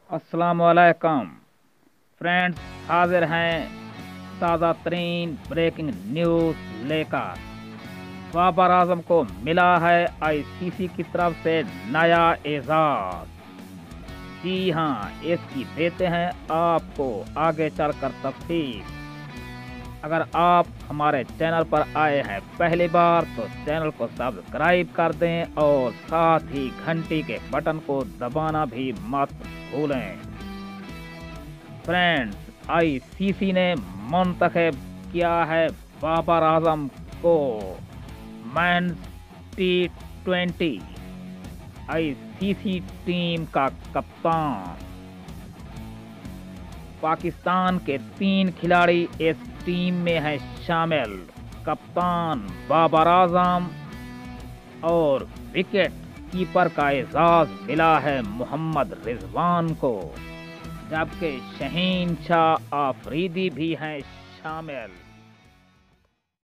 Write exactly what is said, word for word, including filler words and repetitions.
अस्सलाम वालेकुम फ्रेंड्स, हाजिर हैं ताज़ा तरीन ब्रेकिंग न्यूज़ लेकर। बाबर आजम को मिला है आईसीसी की तरफ से नया एजाज। जी हाँ, इसकी देते हैं आपको आगे चलकर तफसील। अगर आप हमारे चैनल पर आए हैं पहली बार तो चैनल को सब्सक्राइब कर दें और साथ ही घंटी के बटन को दबाना भी मत भूलें। फ्रेंड्स, आईसीसी ने मुंतखब किया है बाबर आजम को men's T twenty ICC team का कप्तान। पाकिस्तान के तीन खिलाड़ी इस टीम में हैं शामिल। कप्तान बाबर आजम और विकेट कीपर का एजाज मिला है मोहम्मद रिजवान को, जबकि शहीन शाह आफरीदी भी हैं शामिल।